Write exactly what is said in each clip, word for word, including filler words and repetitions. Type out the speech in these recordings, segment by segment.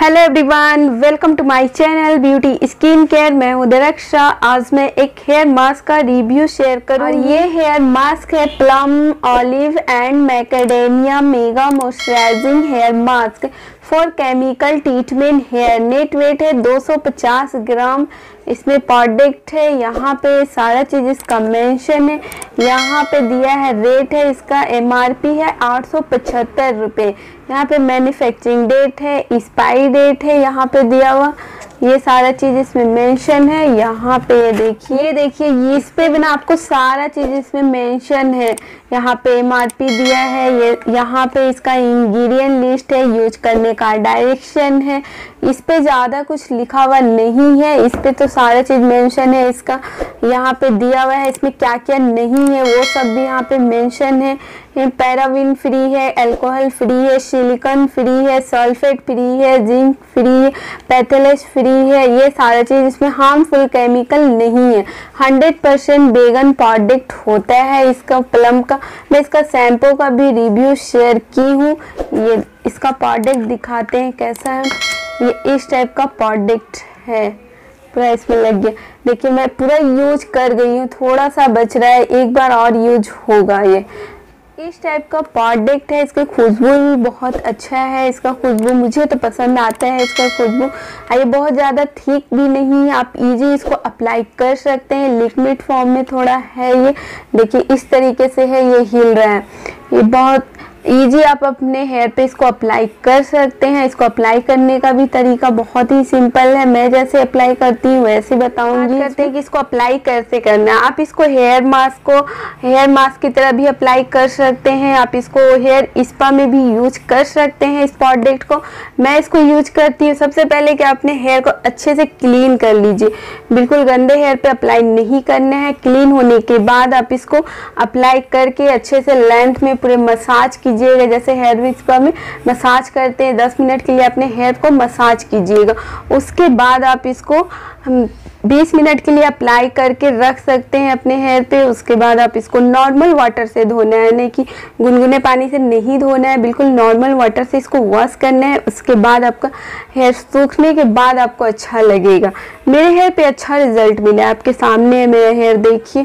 Hello everyone, welcome to my channel beauty skin care. मैं हूँ दरक्षा। आज मैं एक हेयर मास्क का रिव्यू शेयर करूँ। ये हेयर मास्क है plum olive and macadamia mega moisturising hair mask for chemical treatment hair. Net weight है दो सौ पचास ग्राम। इसमें प्रोडक्ट है, यहाँ पे सारा चीज इसका मेंशन है। यहाँ पे दिया है रेट है, इसका एमआरपी है आठ सौ पचहत्तर रुपये। यहाँ पे मैन्युफैक्चरिंग डेट है, एक्सपायरी डेट है यहाँ पे दिया हुआ। ये सारा चीज इसमें मेंशन है। यहाँ पे ये देखिए देखिए ये इस पे बिना आपको सारा चीज इसमें मेंशन है। यहाँ पे एमआरपी दिया है, ये यहाँ पे इसका इंग्रेडिएंट लिस्ट है, यूज करने का डायरेक्शन है। इस पे ज़्यादा कुछ लिखा हुआ नहीं है, इस पे तो सारा चीज़ मेंशन है। इसका यहाँ पे दिया हुआ है, इसमें क्या क्या नहीं है वो सब भी यहाँ पे मेंशन है। पैराबिन फ्री है, अल्कोहल फ्री है, सिलिकॉन फ्री है, सल्फेट फ्री है, जिंक फ्री है, पैथोलेज फ्री है। ये सारा चीज़ इसमें हार्मफुल केमिकल नहीं है। हंड्रेड परसेंट वेगन प्रोडक्ट होता है इसका प्लम का। मैं इसका शैम्पू का भी रिव्यू शेयर की हूँ। ये इसका प्रोडक्ट दिखाते हैं कैसा है। ये इस टाइप का प्रोडक्ट है, पूरा इसमें लग गया। देखिए मैं पूरा यूज कर गई हूँ, थोड़ा सा बच रहा है, एक बार और यूज होगा। ये इस टाइप का प्रोडक्ट है। इसका खुशबू भी बहुत अच्छा है। इसका खुशबू मुझे तो पसंद आता है। इसका खुशबू ये बहुत ज़्यादा थिक भी नहीं है, आप इजी इसको अप्लाई कर सकते हैं। लिक्विड फॉर्म में थोड़ा है ये। देखिए इस तरीके से है, ये हिल रहा है। ये बहुत इजी आप अपने हेयर पे इसको अप्लाई कर सकते हैं। इसको अप्लाई करने का भी तरीका बहुत ही सिंपल है। मैं जैसे अप्लाई करती हूँ वैसे बताऊंगी। करते हैं कि इसको अप्लाई कैसे करना है। आप इसको हेयर मास्क को हेयर मास्क की तरह भी अप्लाई कर सकते हैं। आप इसको हेयर स्पा में भी यूज कर सकते हैं इस प्रोडक्ट को। मैं इसको यूज करती हूँ। सबसे पहले कि अपने हेयर को अच्छे से क्लीन कर लीजिए। बिल्कुल गंदे हेयर पे अप्लाई नहीं करना है। क्लीन होने के बाद आप इसको अप्लाई करके अच्छे से लेंथ में पूरे मसाज कीजिएगा। जैसे हेयर स्पा में मसाज करते हैं, दस मिनट के लिए अपने हेयर को मसाज कीजिएगा। उसके बाद आप इसको हम बीस मिनट के लिए अप्लाई करके रख सकते हैं अपने हेयर पे। उसके बाद आप इसको नॉर्मल वाटर से धोना है, नहीं कि गुनगुने पानी से नहीं धोना है। बिल्कुल नॉर्मल वाटर से इसको वॉश करना है। उसके बाद आपका हेयर सूखने के बाद आपको अच्छा लगेगा। मेरे हेयर पे अच्छा रिजल्ट मिला, आपके सामने है मेरा हेयर, देखिए।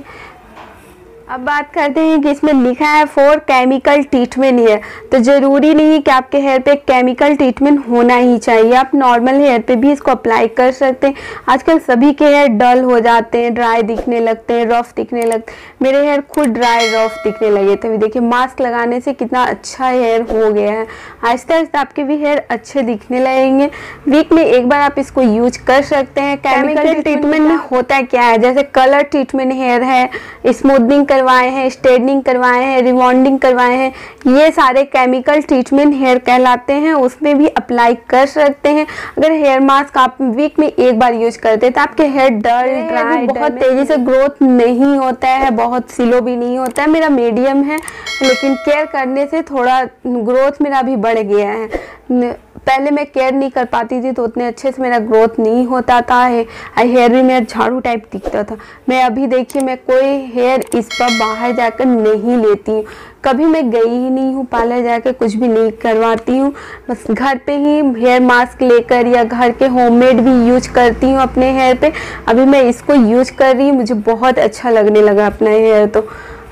अब बात करते हैं कि इसमें लिखा है फॉर केमिकल ट्रीटमेंट हेयर। तो ज़रूरी नहीं है कि आपके हेयर पे केमिकल ट्रीटमेंट होना ही चाहिए। आप नॉर्मल हेयर पे भी इसको अप्लाई कर सकते हैं। आजकल सभी के हेयर डल हो जाते हैं, ड्राई दिखने लगते हैं, रफ दिखने लगते हैं। मेरे हेयर खुद ड्राई रफ दिखने लगे थे। अभी देखिए मास्क लगाने से कितना अच्छा हेयर हो गया है। आहिस्ता आहिस्ता आपके भी हेयर अच्छे दिखने लगेंगे। वीक में एक बार आप इसको यूज कर सकते हैं। केमिकल ट्रीटमेंट में होता क्या है, जैसे कलर ट्रीटमेंट हेयर है, स्मूथनिंग करवाए हैं, स्ट्रेटनिंग करवाए हैं, रिबॉन्डिंग करवाए हैं, ये सारे केमिकल ट्रीटमेंट हेयर कहलाते हैं। उसमें भी अप्लाई कर सकते हैं। अगर हेयर मास्क आप वीक में एक बार यूज करते हैं तो आपके हेयर डल ड्राई बहुत तेजी से ग्रोथ नहीं होता है, बहुत स्लो भी नहीं होता है। मेरा मीडियम है, लेकिन केयर करने से थोड़ा ग्रोथ मेरा भी बढ़ गया है। पहले मैं केयर नहीं कर पाती थी तो उतने अच्छे से मेरा ग्रोथ नहीं होता था। हेयर भी मेरा झाड़ू टाइप दिखता था। मैं अभी देखिए मैं कोई हेयर इस पर बाहर जाकर नहीं लेती हूँ। कभी मैं गई ही नहीं हूँ पार्लर जाकर, कुछ भी नहीं करवाती हूँ। बस घर पे ही हेयर मास्क लेकर या घर के होममेड भी यूज करती हूँ अपने हेयर पे। अभी मैं इसको यूज कर रही हूँ, मुझे बहुत अच्छा लगने लगा अपना हेयर। तो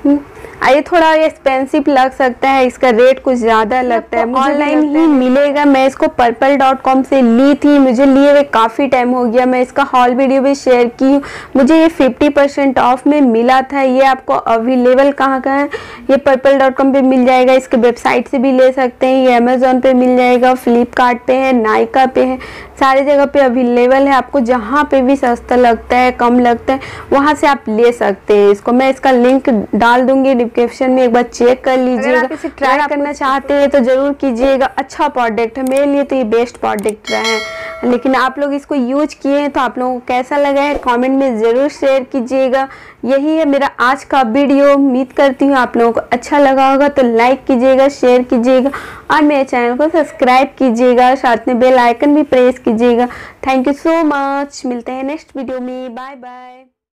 ये थोड़ा एक्सपेंसिव लग सकता है, इसका रेट कुछ ज़्यादा लगता है। मुझे ऑनलाइन ही मिलेगा। मैं इसको पर्पल डॉट कॉम से ली थी, मुझे लिए हुए काफ़ी टाइम हो गया। मैं इसका हॉल वीडियो भी शेयर की हूँ। मुझे ये फिफ्टी परसेंट ऑफ में मिला था। ये आपको अवेलेबल कहाँ का है, ये पर्पल डॉट कॉम पर मिल जाएगा। इसके वेबसाइट से भी ले सकते हैं। ये अमेजोन पे मिल जाएगा, फ्लिपकार्ट पे है, नायका पे है, सारे जगह पे अवेलेबल है। आपको जहाँ पे भी सस्ता लगता है, कम लगता है, वहाँ से आप ले सकते हैं इसको। मैं इसका लिंक डाल दूंगी डिस्क्रिप्शन में, एक बार चेक कर लीजिएगा। अगर आप इसे ट्राई करना चाहते हैं तो ज़रूर कीजिएगा। अच्छा प्रोडक्ट है, मेरे लिए तो ये बेस्ट प्रोडक्ट रहा है। लेकिन आप लोग इसको यूज किए हैं तो आप लोगों को कैसा लगा है कमेंट में ज़रूर शेयर कीजिएगा। यही है मेरा आज का वीडियो। उम्मीद करती हूँ आप लोगों को अच्छा लगा होगा। तो लाइक कीजिएगा, शेयर कीजिएगा और मेरे चैनल को सब्सक्राइब कीजिएगा। साथ में बेल आइकन भी प्रेस कीजिएगा। Thank you so much. मिलते हैं नेक्स्ट वीडियो में। Bye bye.